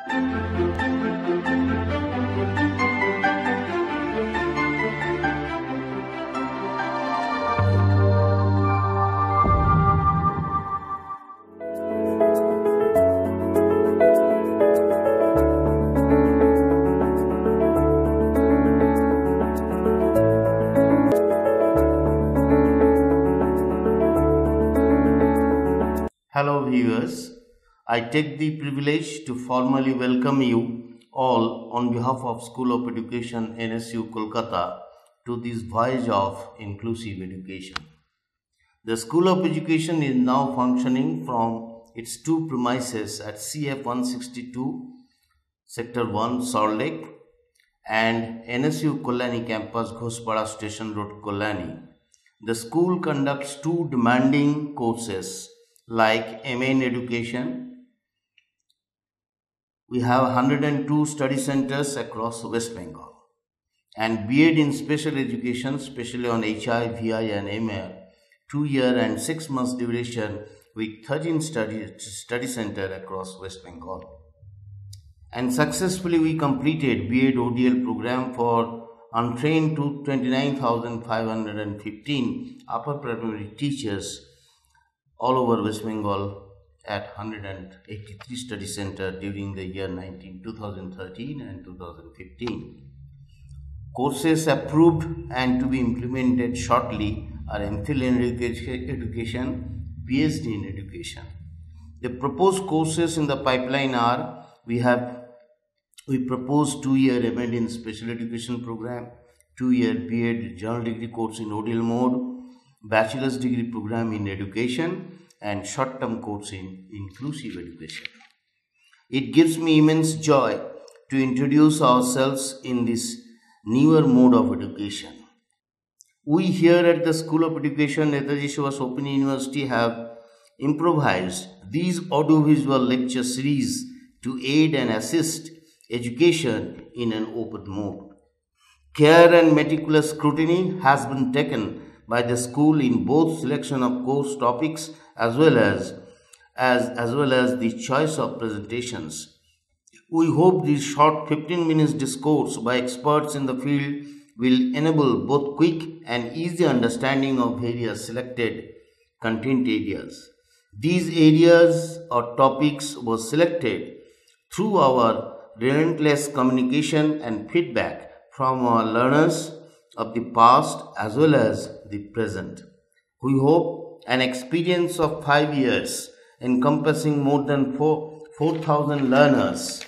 Hello, viewers. I take the privilege to formally welcome you all on behalf of School of Education NSU Kolkata to this voyage of inclusive education. The School of Education is now functioning from its two premises at CF 162, Sector 1, Salt Lake, and NSU Kollani campus, Ghospada Station Road, Kollani. The school conducts two demanding courses like MA in Education. We have 102 study centers across West Bengal, and BEd in Special Education, especially on HI, VI and MA, 2-year and 6 months duration with 13 study centers across West Bengal. And successfully we completed BEd ODL program for untrained to 29,515 upper primary teachers all over West Bengal at 183 study centers during the year 2013 and 2015. Courses approved and to be implemented shortly are MPhil in Education, PhD in Education. The proposed courses in the pipeline are, we propose 2-year MAd in Special Education program, 2-year BEd General Degree course in ODL mode, Bachelor's Degree program in Education, and short-term course in Inclusive Education. It gives me immense joy to introduce ourselves in this newer mode of education. We here at the School of Education, Netaji Subhash Open University, have improvised these audiovisual lecture series to aid and assist education in an open mode. Care and meticulous scrutiny has been taken by the school in both selection of course topics as well as the choice of presentations. We hope this short 15 minutes discourse by experts in the field will enable both quick and easy understanding of various selected content areas. These areas or topics were selected through our relentless communication and feedback from our learners of the past as well as the present. We hope an experience of 5 years encompassing more than 4,000 learners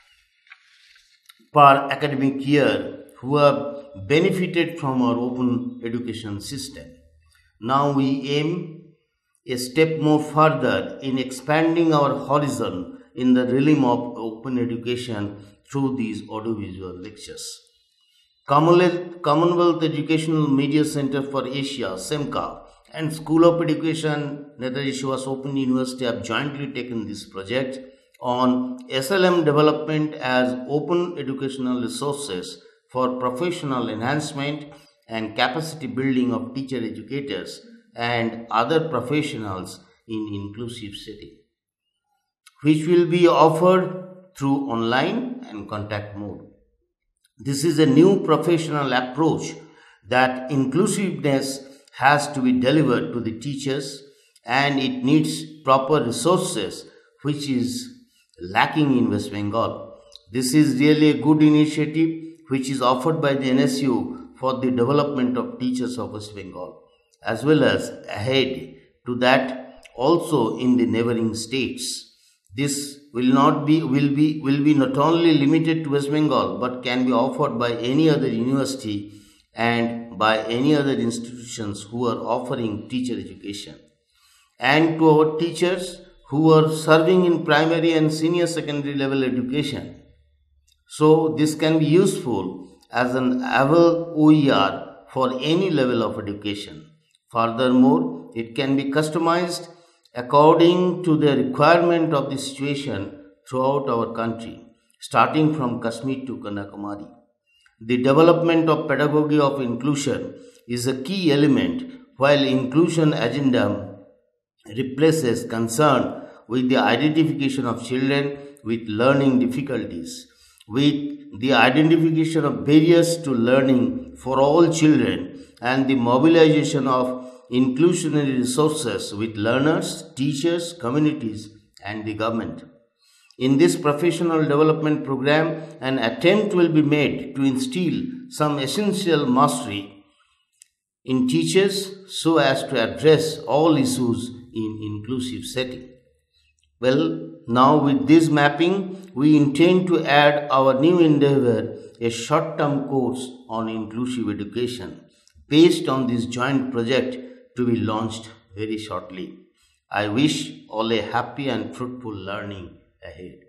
per academic year who have benefited from our open education system. Now we aim a step more further in expanding our horizon in the realm of open education through these audiovisual lectures. Commonwealth Educational Media Center for Asia, SEMCA, and School of Education, Netaji Subhash Open University have jointly taken this project on SLM development as open educational resources for professional enhancement and capacity building of teacher educators and other professionals in inclusive setting, which will be offered through online and contact mode. This is a new professional approach that inclusiveness has to be delivered to the teachers, and it needs proper resources which is lacking in West Bengal. This is really a good initiative which is offered by the NSU for the development of teachers of West Bengal, as well as ahead to that also in the neighboring states. This will be not only limited to West Bengal but can be offered by any other university and by any other institutions who are offering teacher education. And to our teachers who are serving in primary and senior secondary level education. So this can be useful as an able OER for any level of education. Furthermore, it can be customized according to the requirement of the situation throughout our country, starting from Kashmir to Kanyakumari. The development of pedagogy of inclusion is a key element, while inclusion agenda replaces concern with the identification of children with learning difficulties, with the identification of barriers to learning for all children, and the mobilization of inclusionary resources with learners, teachers, communities, and the government. In this professional development program, an attempt will be made to instill some essential mastery in teachers so as to address all issues in inclusive setting. Well, now with this mapping, we intend to add our new endeavor, a short-term course on inclusive education, based on this joint project to be launched very shortly. I wish all a happy and fruitful learning ahead.